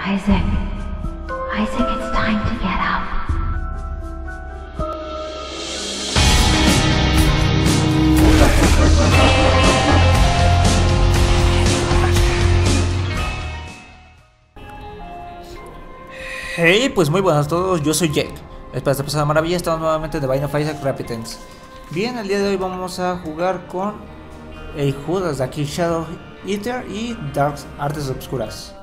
Isaac. Isaac, it's time to get up. Hey, pues muy buenas a todos, yo soy Jack. Espero esta pasada maravilla, estamos nuevamente de Binding of Isaac Repentance. Bien, el día de hoy vamos a jugar con el Judas de aquí, Shadow Eater y Dark Artes Obscuras.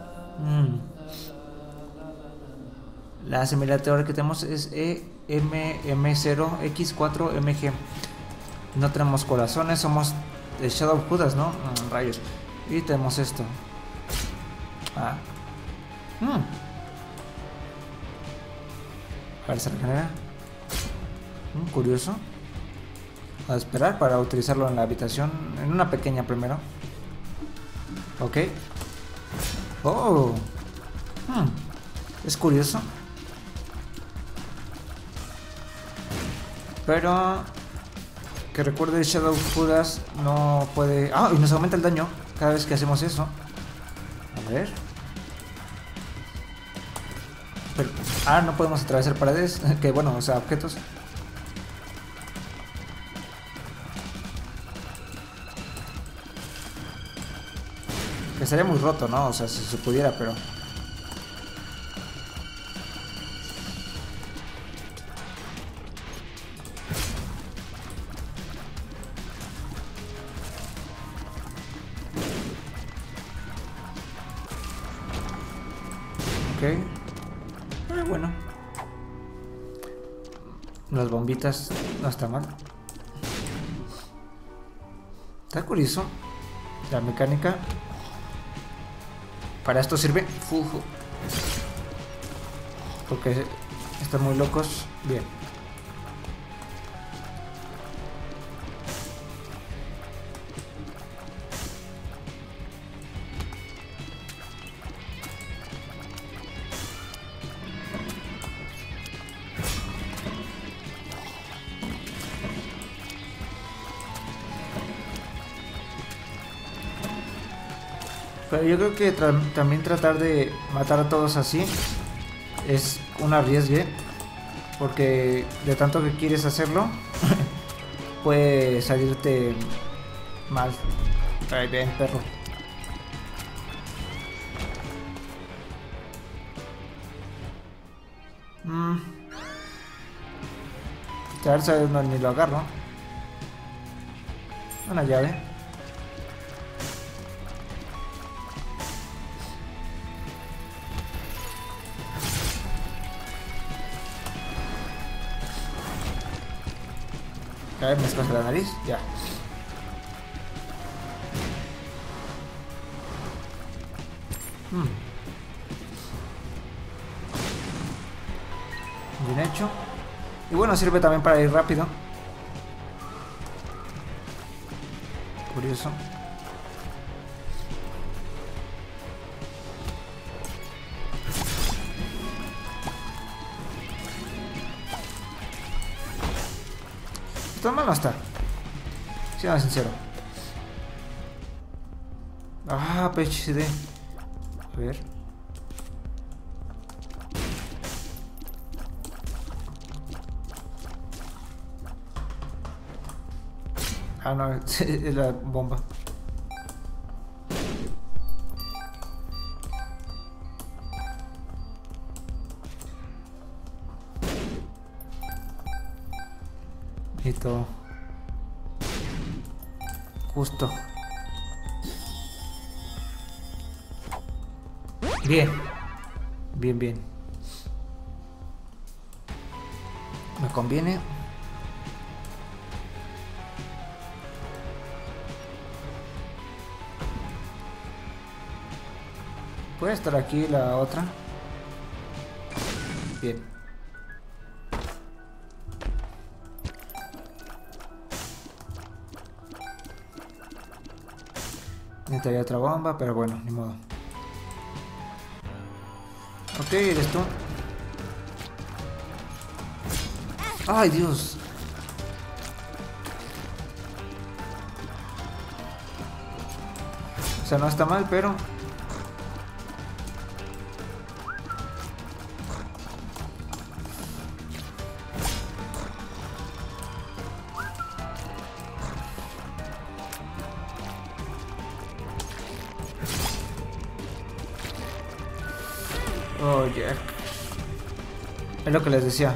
La similaridad que tenemos es MM0X4MG. No tenemos corazones, somos de Shadow Judas, ¿no? Rayos. Y tenemos esto. A ver, se regenera. Curioso. A esperar para utilizarlo en la habitación. En una pequeña primero. Ok. Oh. Es curioso. Pero que recuerde, Shadow Judas no puede... y nos aumenta el daño cada vez que hacemos eso. A ver. Pero, no podemos atravesar paredes. Que bueno, o sea, objetos. Que sería muy roto, ¿no? O sea, si se pudiera, pero... Ok. Bueno. Las bombitas no está mal. Está curioso. La mecánica. Para esto sirve. Porque están muy locos. Bien. Pero yo creo que también tratar de matar a todos así es un arriesgue, porque de tanto que quieres hacerlo puede salirte mal. Ahí ven, perro. A ver si no, ni lo agarro. Una llave. A ver, me escoge la nariz, ya. Bien hecho. Y bueno, sirve también para ir rápido. Curioso. Tan mal no está. Siendo sincero. PHD. A ver. No, es la bomba. Y todo. Justo. Bien. Bien. Me conviene. Puede estar aquí la otra. Bien. Necesitaría otra bomba, pero bueno, ni modo. Ok, eres tú. ¡Ay, Dios! O sea, no está mal, pero Oh, Jack. Es lo que les decía.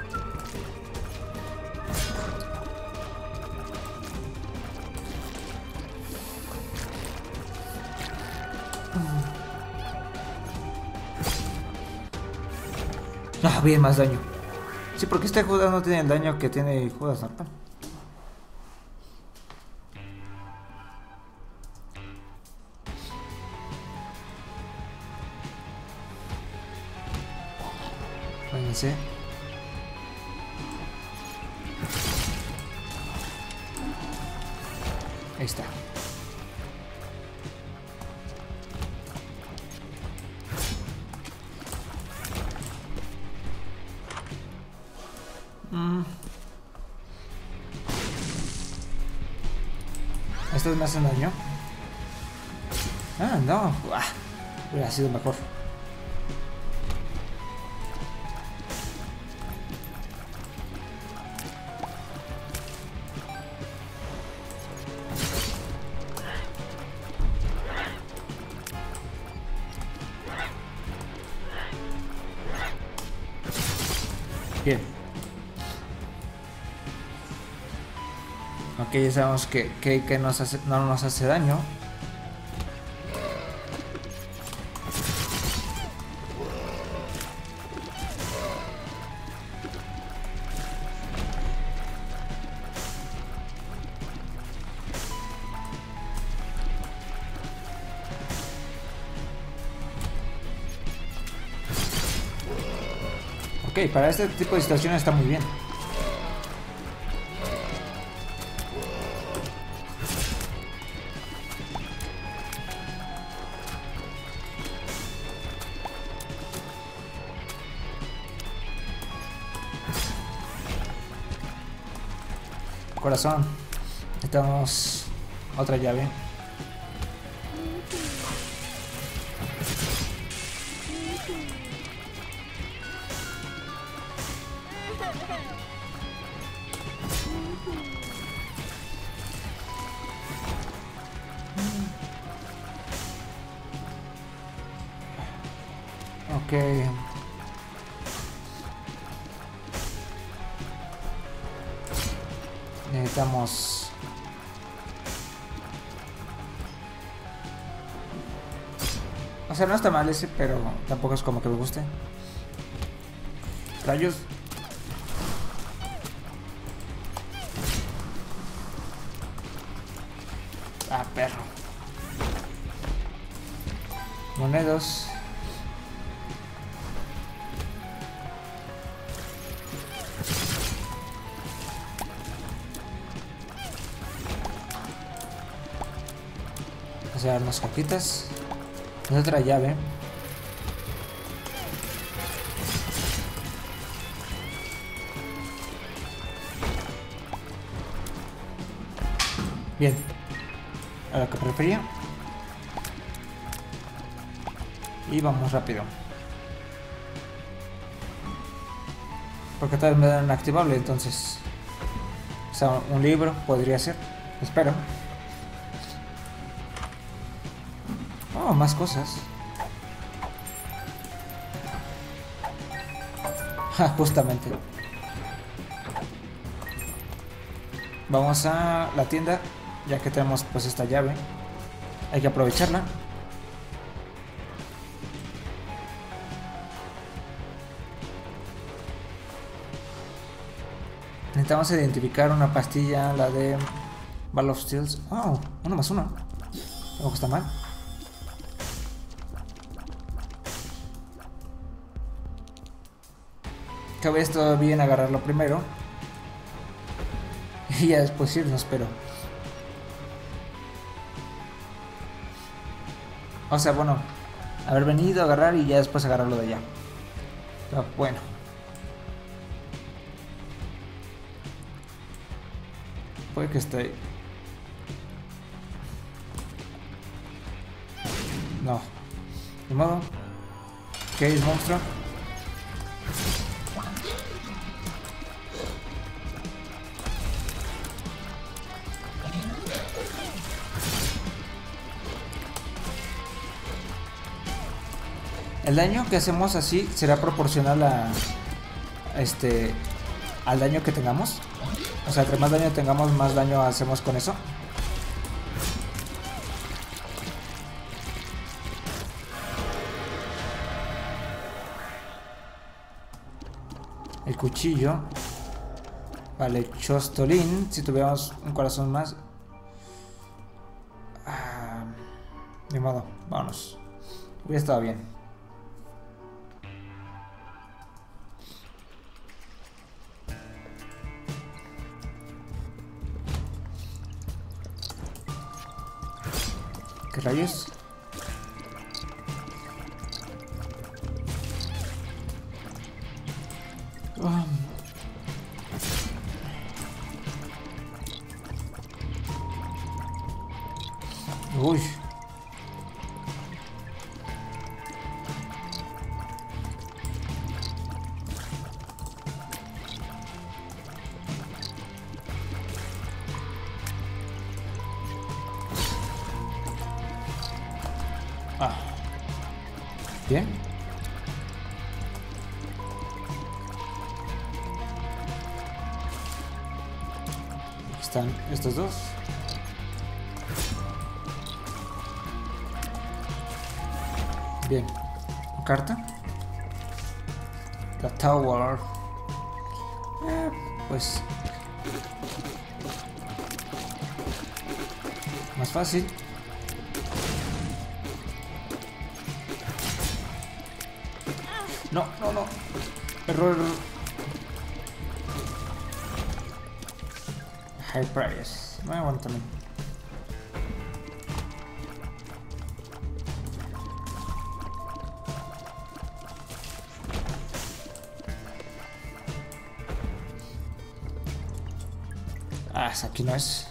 Ah, bien, más daño. Sí, porque este Judas no tiene el daño que tiene Judas normal. Váyanse. Ahí está. ¿Estos me hacen daño? Ah, no. Hubiera sido mejor. Bien. Ok, ya sabemos que no nos hace daño. Ok, para este tipo de situaciones está muy bien. Corazón. Necesitamos otra llave. Ok. Necesitamos... O sea, no está mal ese, pero tampoco es como que me guste. Rayos. Ah, perro. Monedas. Vamos a dar unas cajitas. Es otra llave. Bien. A lo que prefería. Y vamos rápido. Porque tal vez me dan un activable, entonces... O sea, un libro podría ser. Espero. Oh, más cosas. Ja, justamente. Vamos a la tienda, ya que tenemos pues esta llave. Hay que aprovecharla. Necesitamos identificar una pastilla, la de Ball of Steels. Oh, 1+1. Tampoco está mal. Cabe esto bien agarrarlo primero. Y ya después irnos, pero... O sea, bueno, haber venido a agarrar y ya después agarrarlo de allá. Pero bueno. Puede que esté... No. De modo. ¿Qué es, monstruo? El daño que hacemos así será proporcional a al daño que tengamos. O sea, entre más daño tengamos, más daño hacemos con eso. El cuchillo. Vale, Chostolín. Si tuviéramos un corazón más. De modo, vámonos. Hubiera estado bien. ¿Qué rayos? Uy. Bien. Aquí están estos dos. Bien. Carta. La Tower. Pues más fácil. No, no, no. Error. High price. Bueno, también. Aquí no es.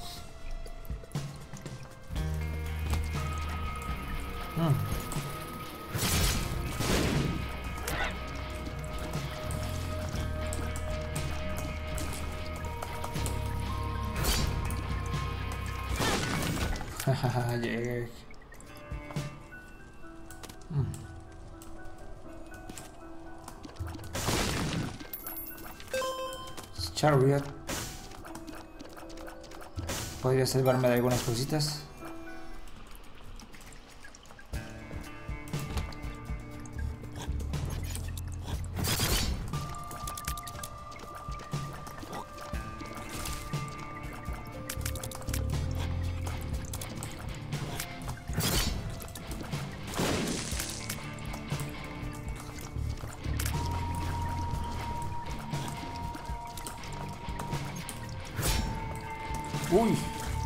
Llegué. Chariot. Podría salvarme de algunas cositas. Uy.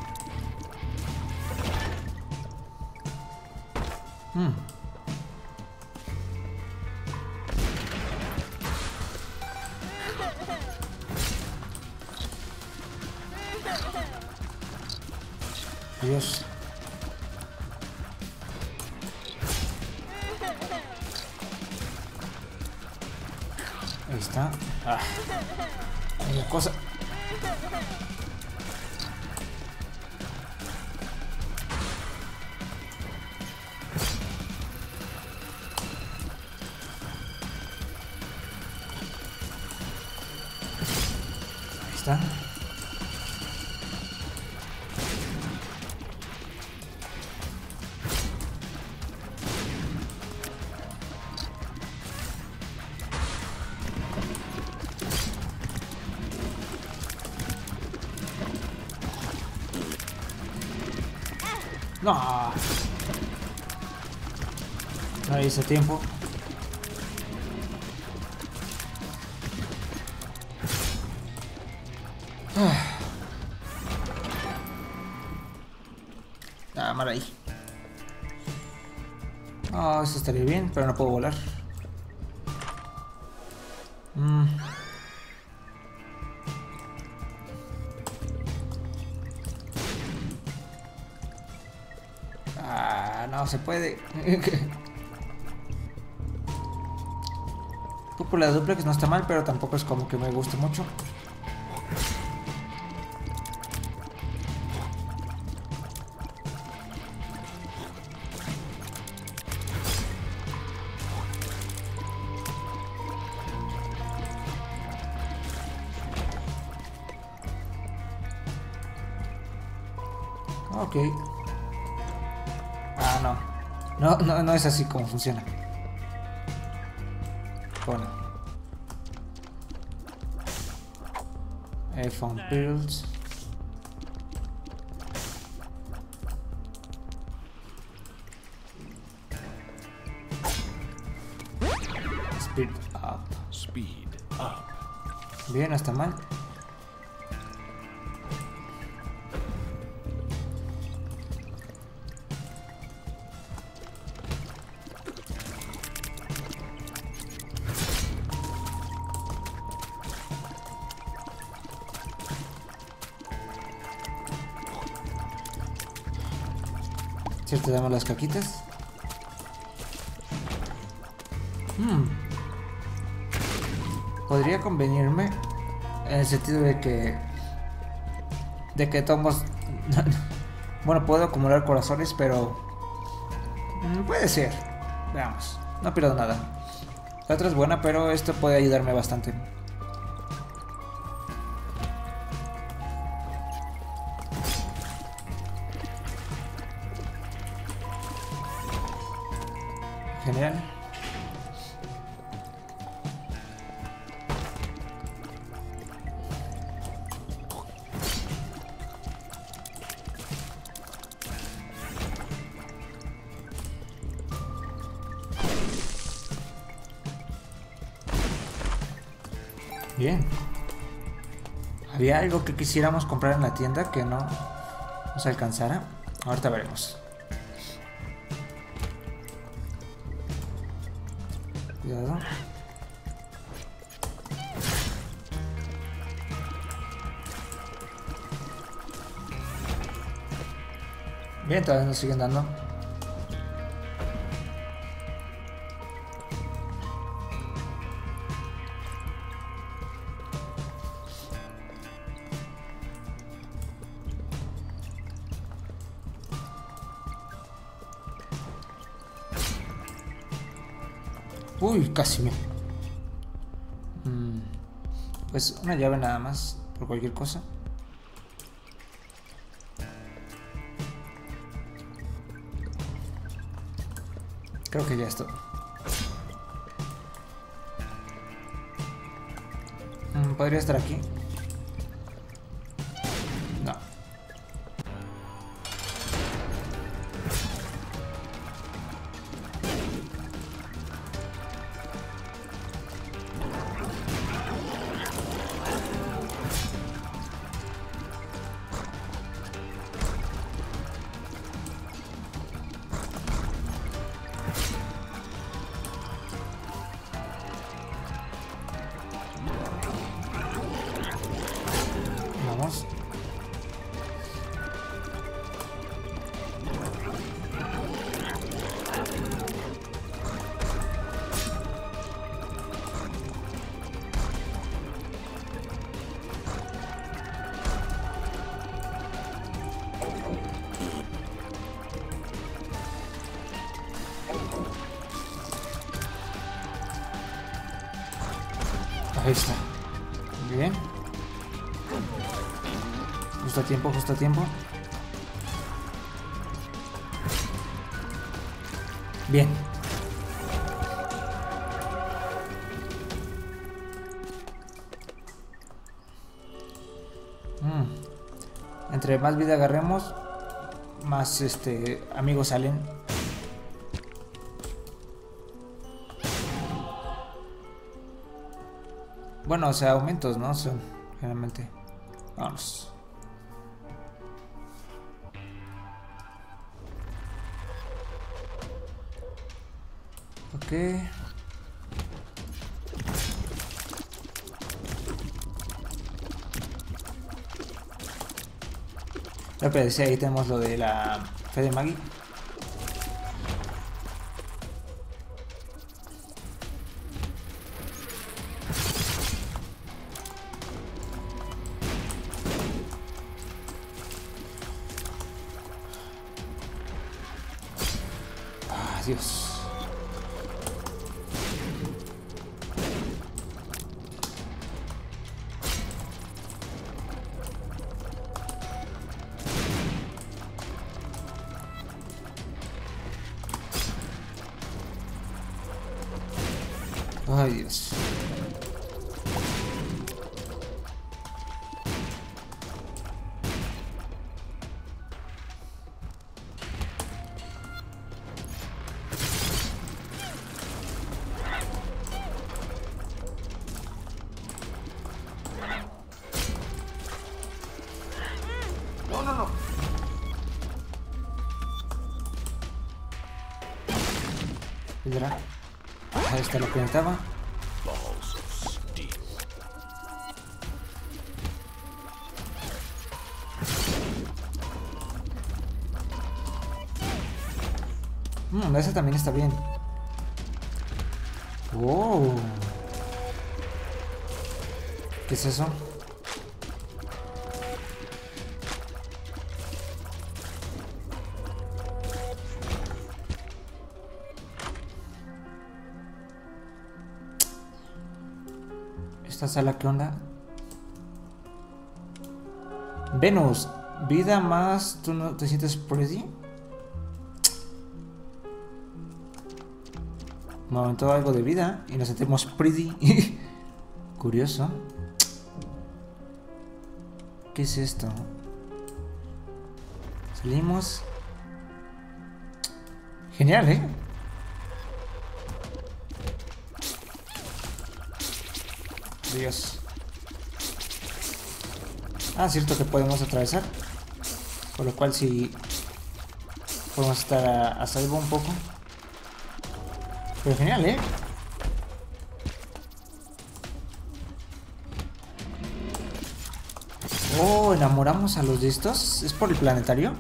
Dios. Ahí está. Hay una cosa. Ahí está. No. No hice tiempo. Mal ahí. Oh, eso estaría bien, pero no puedo volar. No se puede. Cúpula de duplex no está mal, pero tampoco es como que me guste mucho. Ok. Ah, no. No es así como funciona. Bueno. I found pills. Speed up. Speed up. Bien, no está mal. ¿Cierto? Damos las caquitas. Podría convenirme en el sentido de que tomos bueno, puedo acumular corazones, pero puede ser. Veamos, no pierdo nada. La otra es buena, pero esto puede ayudarme bastante. Genial. Bien. Había algo que quisiéramos comprar en la tienda que no nos alcanzara. Ahorita veremos. Cuidado. Bien, todavía nos siguen dando. Uy, casi me... Pues una llave nada más, por cualquier cosa. Creo que ya es todo. ¿Podría estar aquí? No. Vamos. Ahí está. Bien. Justo a tiempo, justo a tiempo. Bien. Entre más vida agarremos, más amigos salen. Bueno, o sea, aumentos, ¿no? Son generalmente. Vamos. Ok. Lo que decía, ahí tenemos lo de la fe de Maggie. Ah, Dios. Ay, Dios. No, no, no. Piedra. Ahí está lo que necesitaba. Esa también está bien. Oh. ¿Qué es eso? ¿Esta sala qué onda? Venus, vida más. ¿Tú no te sientes pretty? Me aumentó algo de vida y nos sentimos pretty. Curioso. ¿Qué es esto? Salimos. Genial, ¿eh? Dios. Ah, cierto que podemos atravesar. Por lo cual sí podemos estar a salvo un poco. Pero genial, ¿eh? Oh, enamoramos a los de estos. ¿Es por el planetario?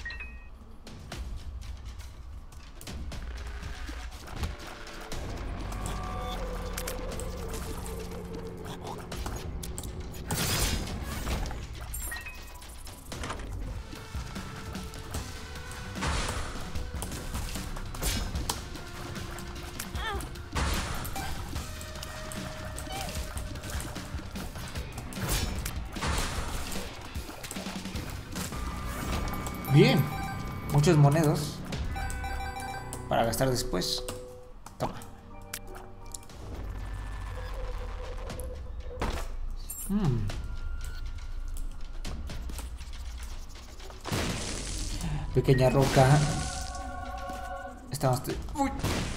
Bien, muchos monedos para gastar después. Toma. Pequeña roca. Estamos... Uy.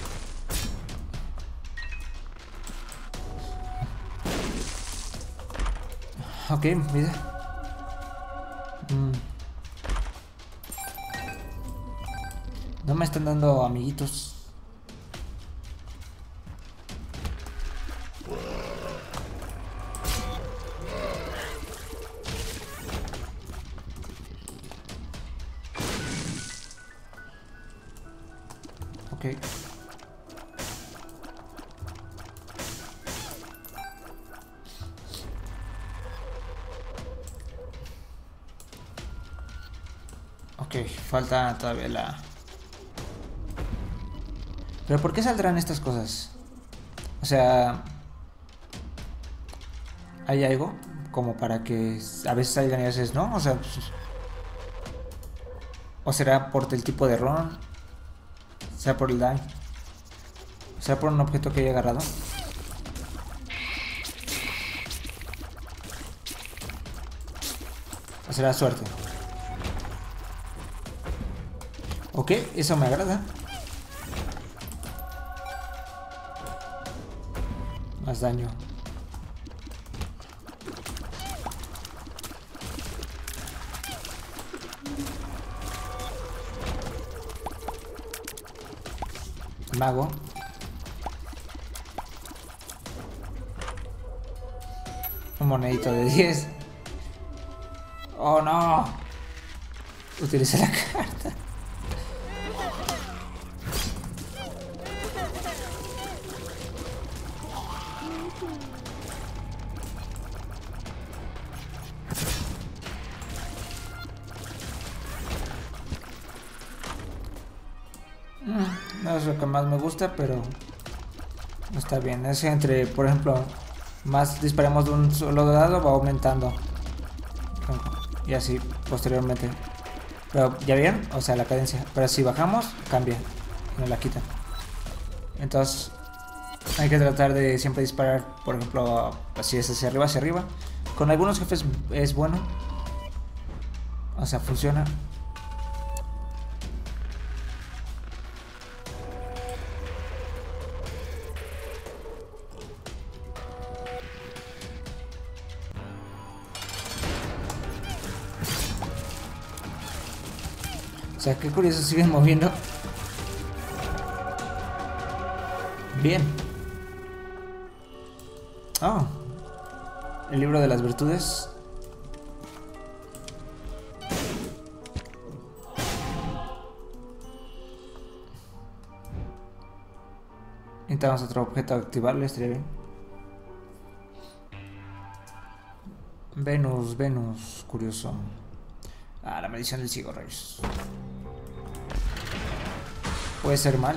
Ok, vida. No me están dando amiguitos. Ok. Ok, falta todavía la... ¿Pero por qué saldrán estas cosas? O sea... ¿hay algo? Como para que a veces salgan y a veces no. O sea... Pues, ¿o será por el tipo de ron? ¿Será por el daño? ¿Será por un objeto que haya agarrado? ¿O será suerte? Ok, eso me agrada. Más daño. Mago. Un monedito de 10. Oh no. Utiliza la carta. No es lo que más me gusta, pero no está bien. Es entre, por ejemplo, más disparemos de un solo dado, va aumentando. Y así posteriormente. Pero ya vieron, o sea, la cadencia. Pero si bajamos, cambia. Nos la quitan. Entonces, Hay que tratar de siempre disparar, por ejemplo, así es hacia arriba, hacia arriba. Con algunos jefes es bueno. O sea, funciona. O sea, qué curioso, siguen moviendo. Bien. Oh. El libro de las virtudes. Necesitamos otro objeto a activarlo, estaría bien. Venus, curioso. Ah, la maldición del ciego, rayos. Puede ser mal.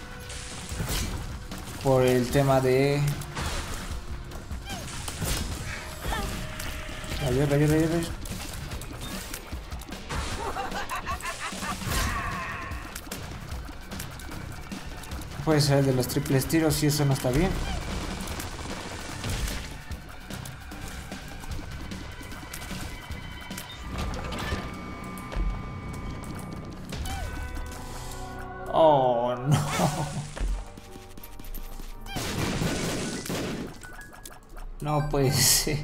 Por el tema de... Rayos. Puede ser el de los triples tiros y eso no está bien. Oh, no. No puede ser.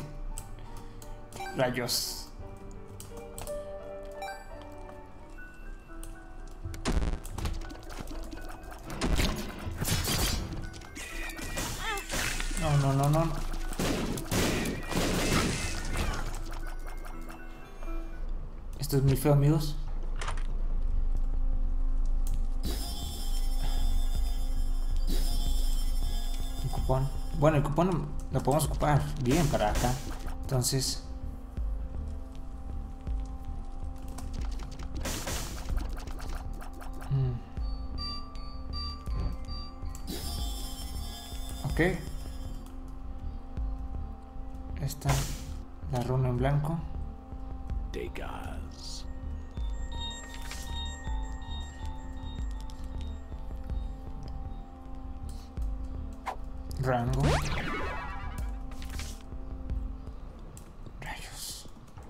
Rayos. No. Esto es muy feo, amigos. Un cupón. Bueno, el cupón lo podemos ocupar bien para acá. Entonces... Ok. Esta, la runa en blanco. Degas. Rango. Rayos.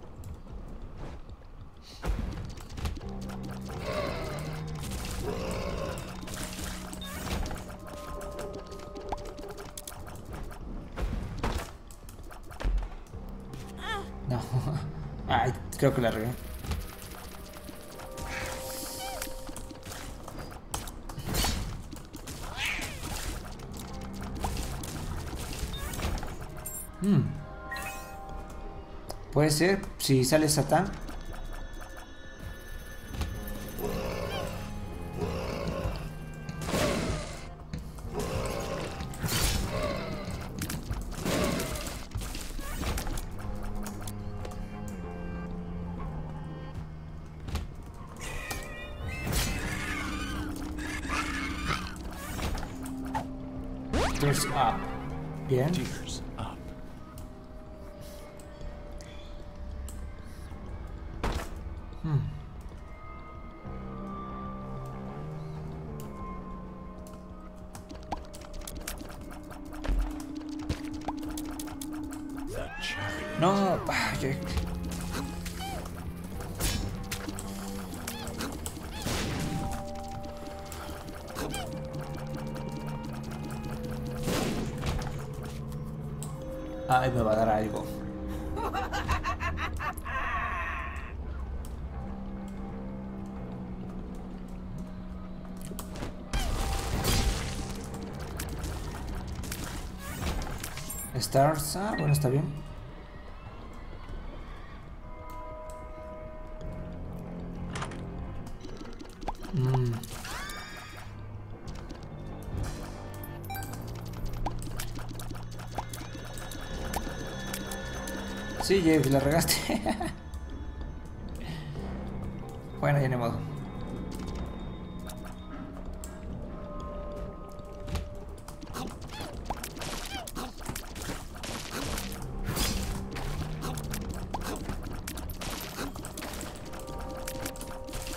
No. Ay, creo que la regué. Puede ser, si sale Satán. Tears up. Bien. Tears up. The chariot. No, Jack. Ay, me va a dar algo. Stars, bueno, está bien. Sí, Jeff, la regaste. Bueno, ya ni modo.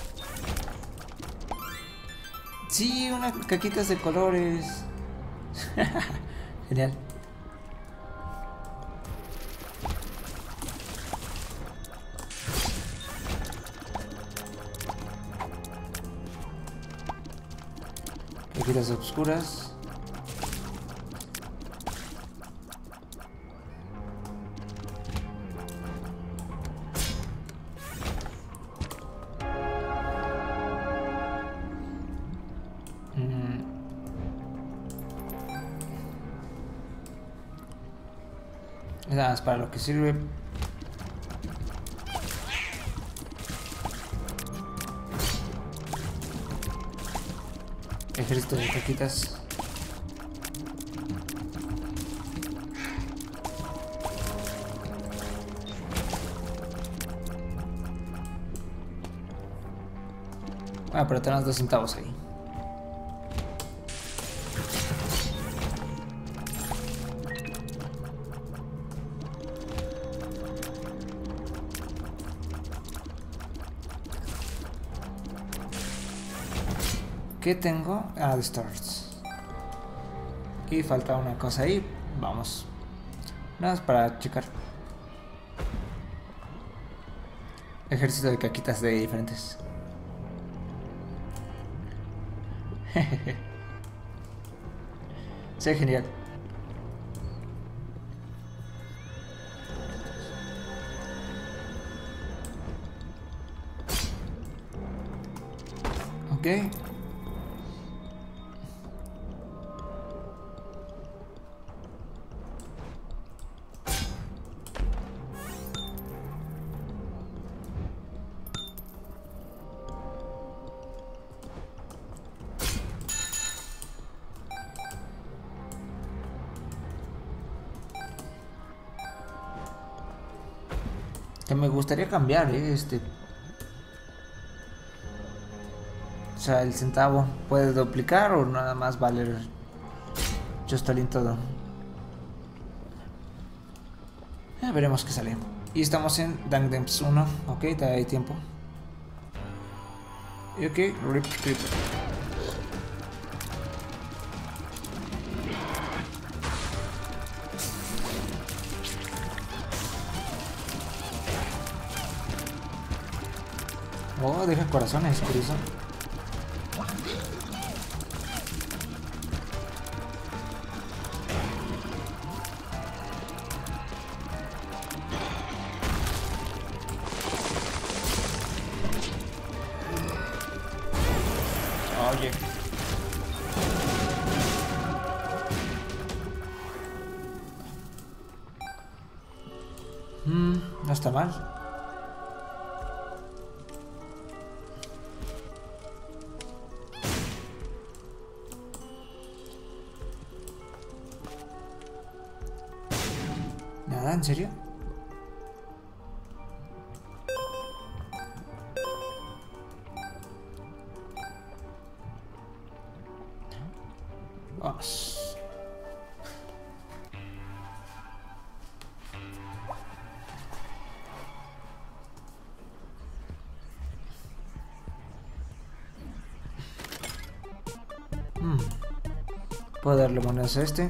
Sí, unas caquitas de colores. Genial. Aquí las obscuras. Nada más para lo que sirve. Ejército de caquitas. Ah, pero tenemos 2 centavos ahí. ¿Qué tengo? Ah, The Stars. Y falta una cosa ahí. Vamos. Nada más para checar. Ejército de caquitas de diferentes. Sí, genial. Ok. Que me gustaría cambiar, o sea, el centavo puede duplicar o nada más valer Chostalín todo. Ya veremos qué sale. Y estamos en Dangdemps 1, ok, todavía hay tiempo. Y ok, Rip Creeper. Oh, deja corazones, curioso. Oye. No está mal. ¿Nada? ¿En serio? Vamos. Puedo darle monedas a este.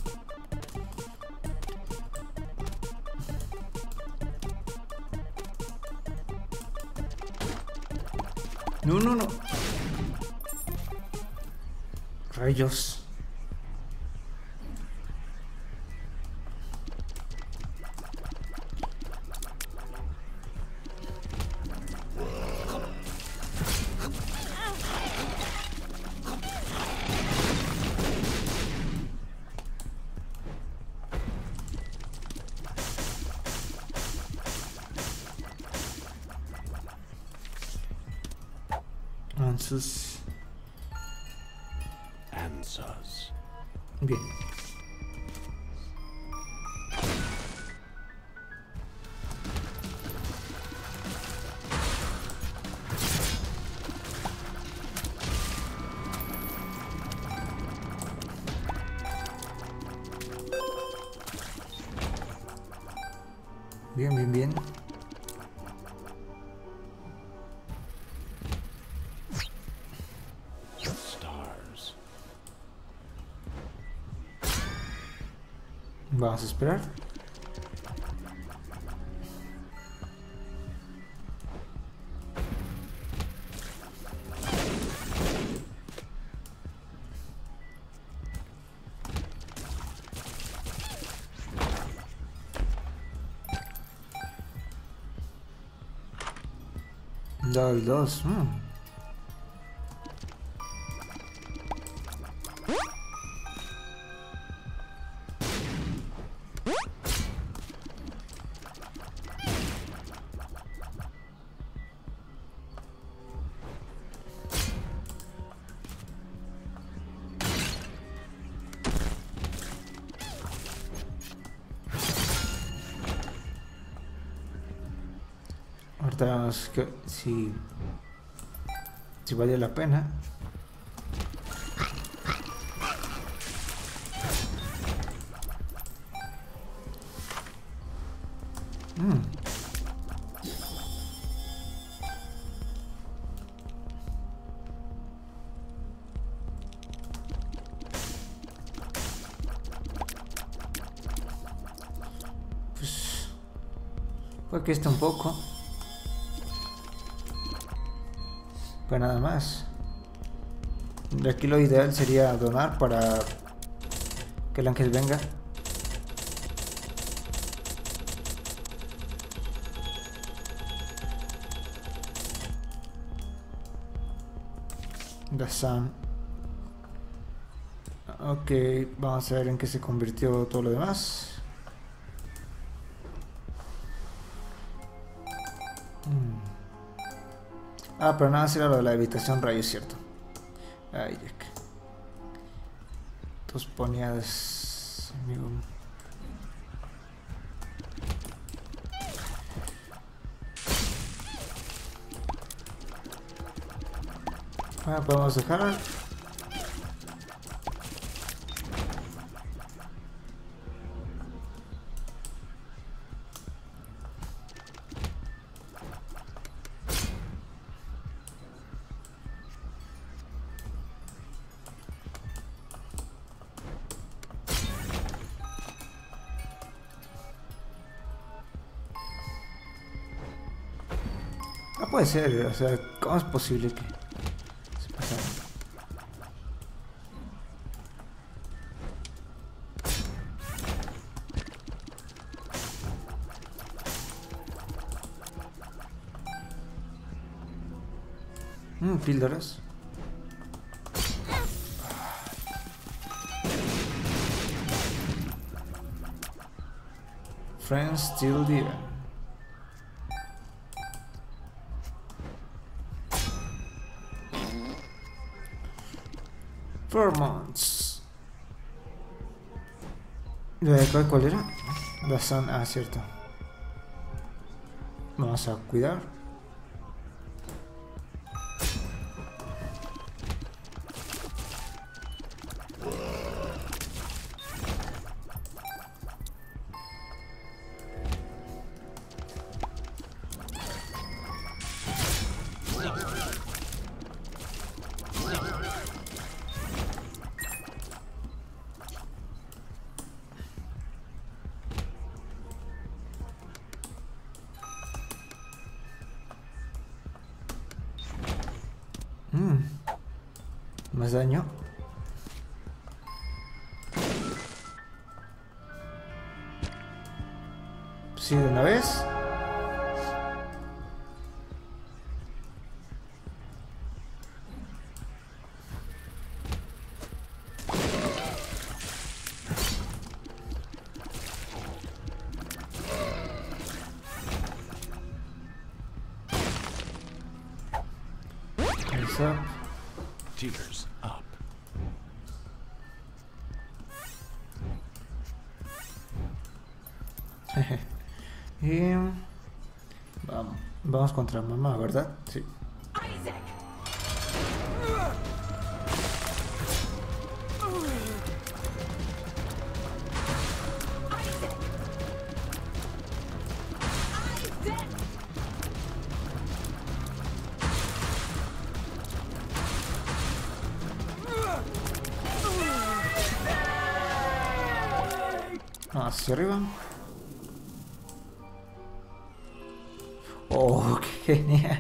No, no, no. Rayos. Answers. Bien. Bien, bien, bien. Vamos a esperar. Double 2. Ahorita vemos que si vale la pena. Pues puede que esté un poco. Pues nada más. De aquí lo ideal sería donar para que el ángel venga. The Sun. Ok, vamos a ver en qué se convirtió todo lo demás. Ah, pero nada, era lo de la habitación rayo, es cierto. Ay, Jack. Tus ponías, amigo. Ah, podemos dejar. No puede ser, o sea, ¿cómo es posible que se pase? Píldoras. Friends still there. Pheromones. ¿Cuál era? The Sun, ah, cierto. Vamos a cuidar. Más daño. Sí, de una vez. Heads up. Tears up. Y vamos contra mamá, ¿verdad? Sí. Hacia arriba. Oh, qué genial.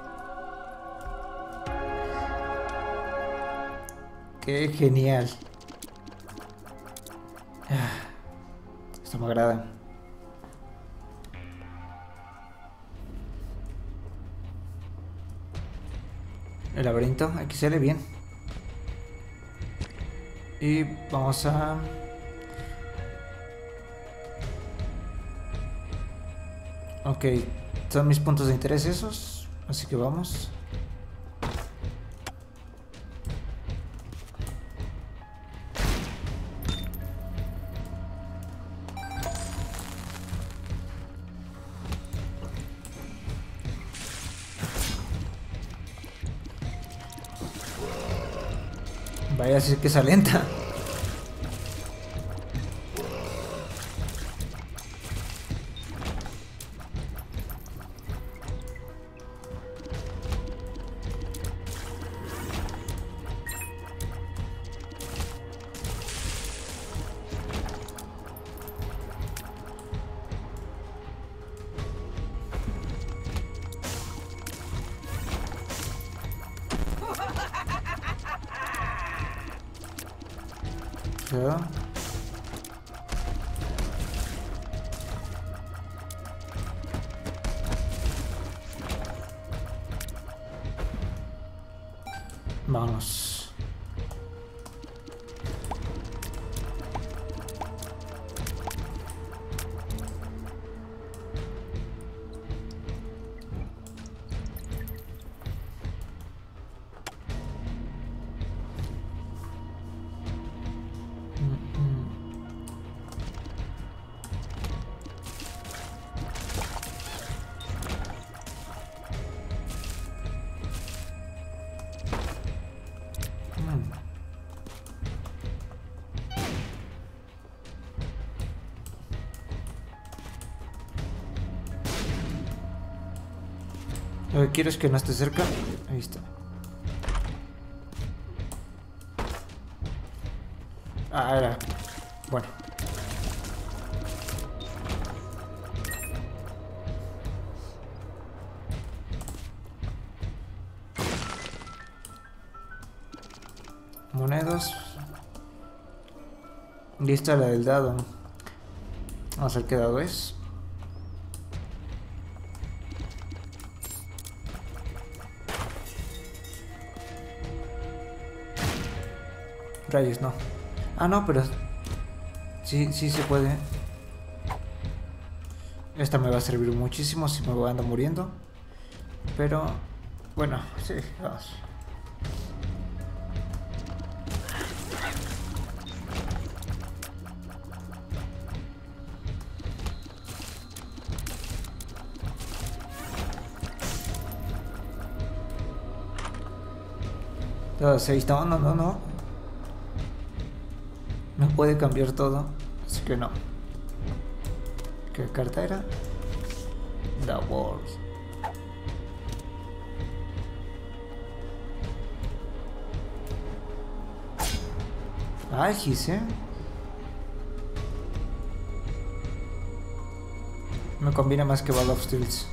Qué genial. Esto me agrada. El laberinto, aquí sale bien. Y vamos a... Ok, son mis puntos de interés esos, así que vamos. Vaya a decir que es lenta. Ya. Vamos. Lo que quiero es que no esté cerca. Ahí está. Ah, era... Bueno. Monedas. Lista la del dado. Vamos a ver qué dado es. Rayos, no. Ah, no, pero... Sí se puede. Esta me va a servir muchísimo si me voy andando muriendo. Pero... Bueno, sí, vamos. Todo 6, no. No puede cambiar todo, así que no. ¿Qué carta era? The World. Agis, me combina más que Ball of Steels.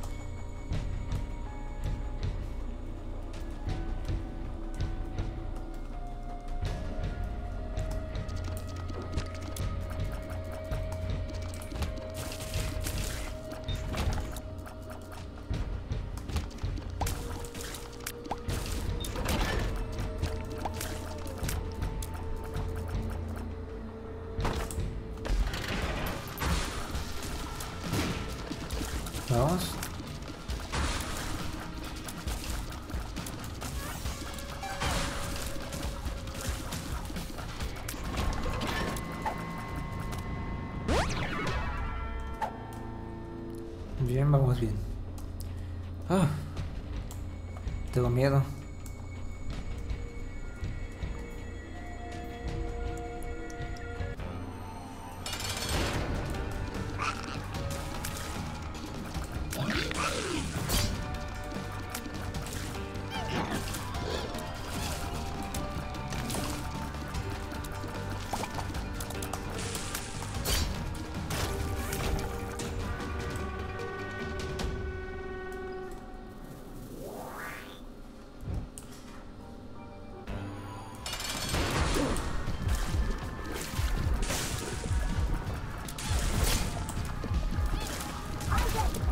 Vamos. Bien, vamos bien. Ah, tengo miedo.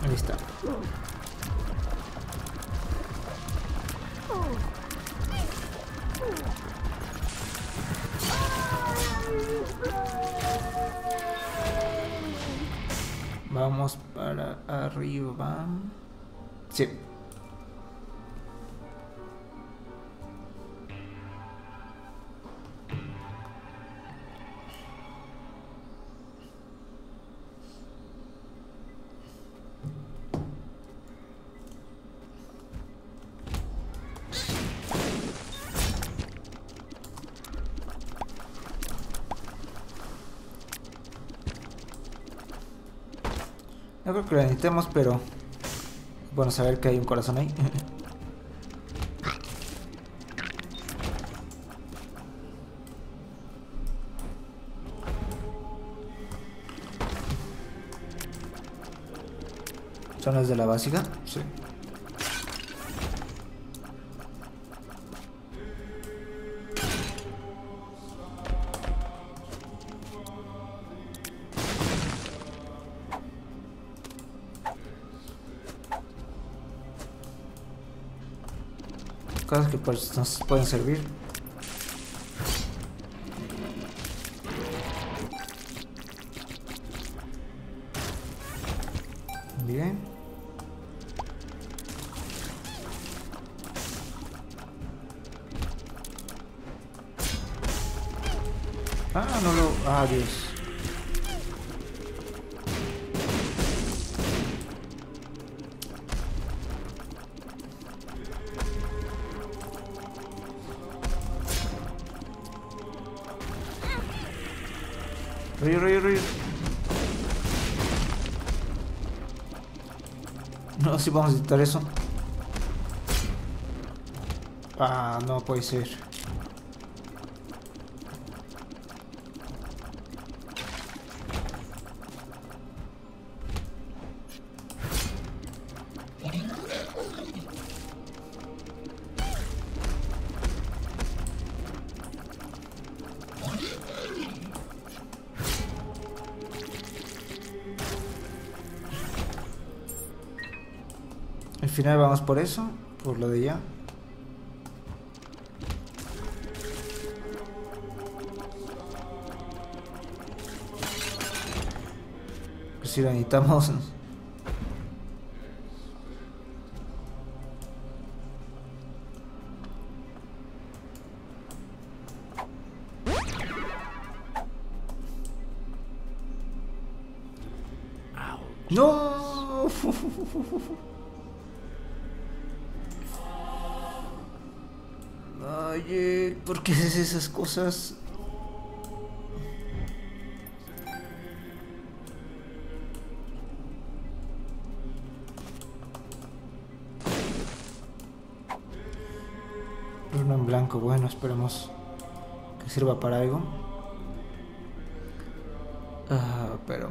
Ahí está. Vamos para arriba. Sí. No creo que lo necesitemos, pero bueno, saber que hay un corazón ahí. ¿Son las de la básica? Sí. Cosas que pues nos pueden servir. Bien. Ah, no lo... Ah, Dios. Rollo. No, si vamos a necesitar eso. Ah, no puede ser. Al final vamos por eso, por lo de ya. Pues si lo necesitamos. ¡No! Ay, ¿por qué haces esas cosas? Uno en blanco, bueno, esperemos que sirva para algo. Pero...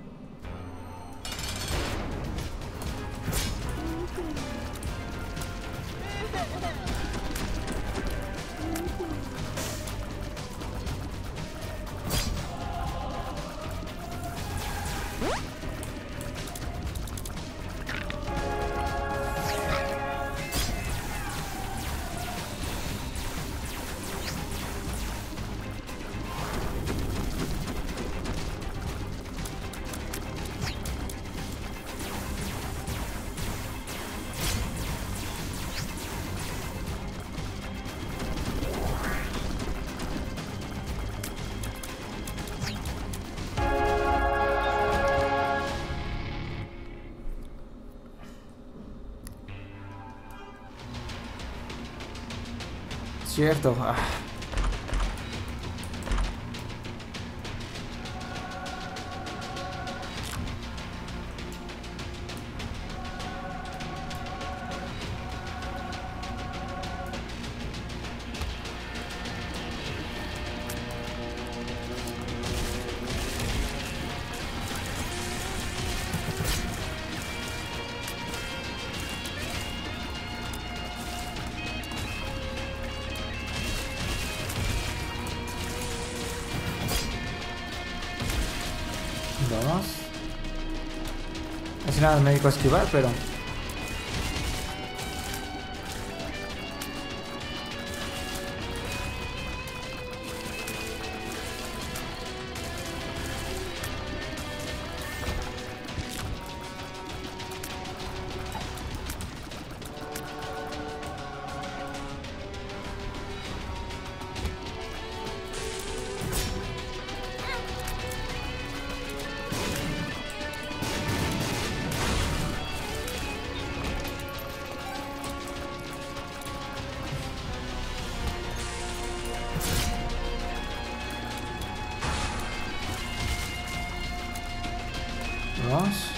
Cierto. Vamos. Así nada me dedico a esquivar, pero... Vamos.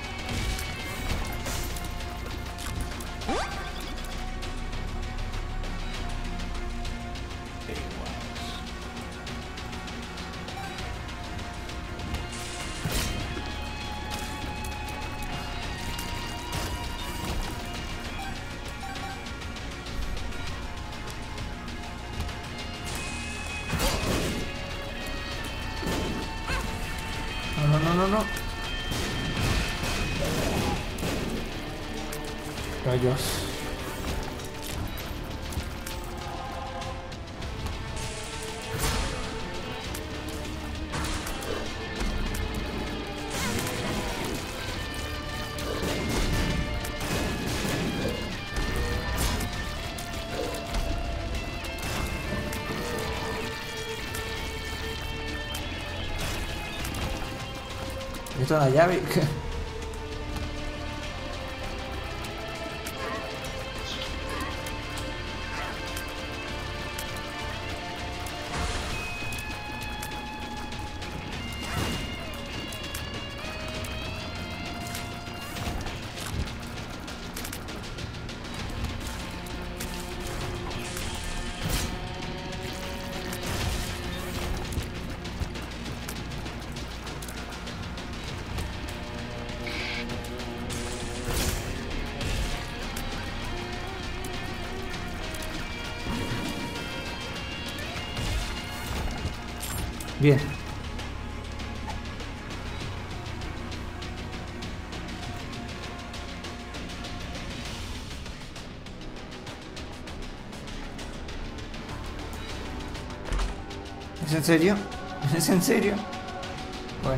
No, no, no, no, no. Rayos. Esto es una llave. Bien. ¿Es en serio? ¿Es en serio? Bueno.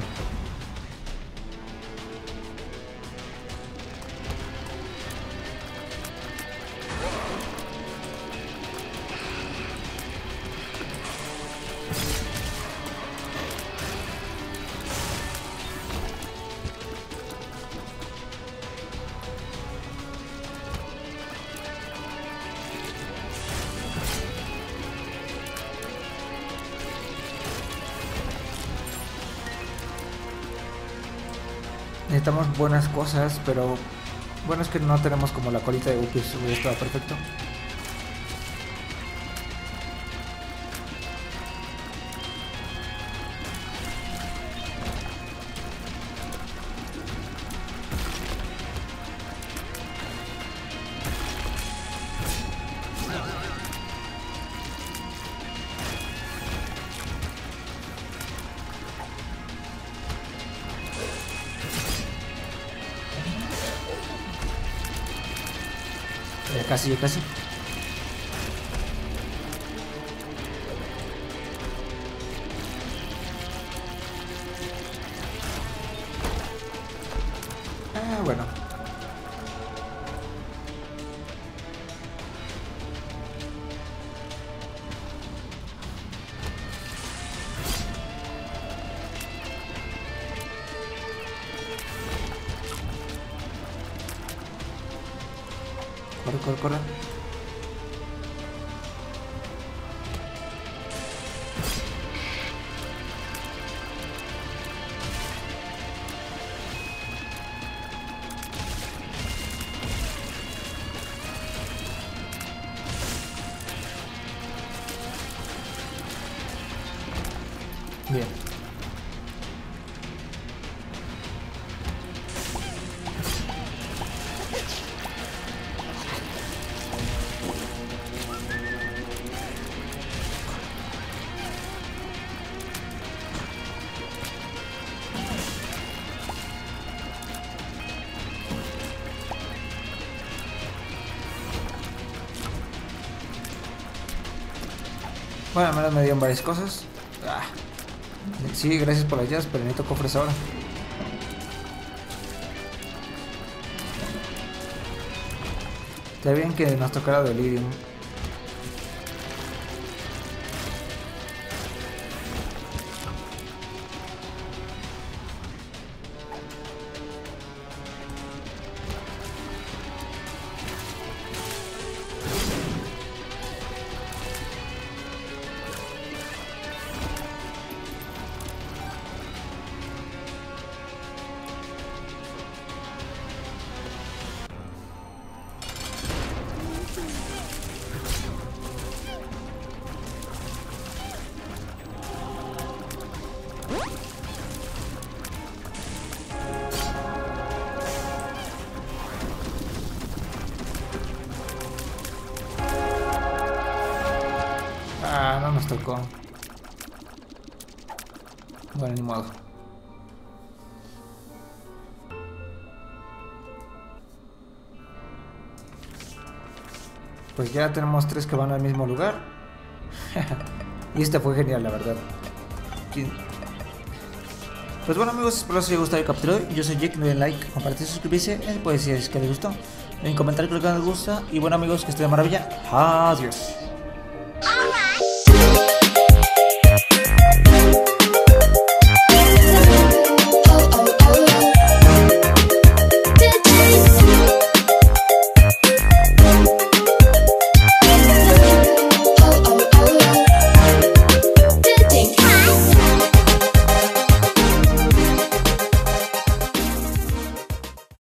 Necesitamos buenas cosas, pero bueno, es que no tenemos como la colita de Upis, hubiera estado perfecto. Ya casi, ya casi. Ah, bueno. Corre, corre, corre. Bien. Bueno, al menos me dieron varias cosas. Ah. Sí, gracias por las llaves, pero necesito cofres ahora. Está bien que nos tocara Delirium. Ah, no nos tocó. Bueno, ni modo. Pues ya tenemos 3 que van al mismo lugar. Y este fue genial, la verdad. Pues bueno, amigos, espero que os haya gustado el capítulo. Yo soy Jake, no den like, compartir, suscribirse. Pues si es que les gustó, en comentarios creo que les gusta. Y bueno, amigos, que estén de maravilla. Adiós.